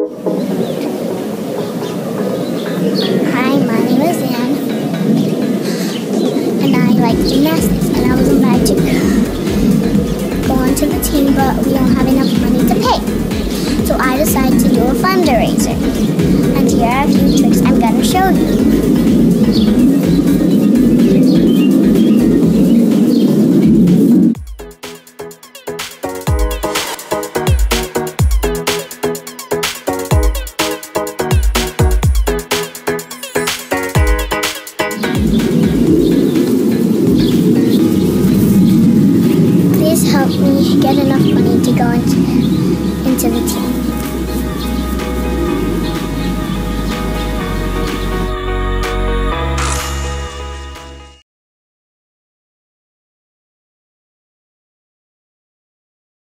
Hi, my name is Anne, and I like gymnastics, and I was invited to go onto the team, but we don't have enough money to pay. So I decided to do a fundraiser, and here are a few tricks I'm going to show you. Please help me get enough money to go into the team.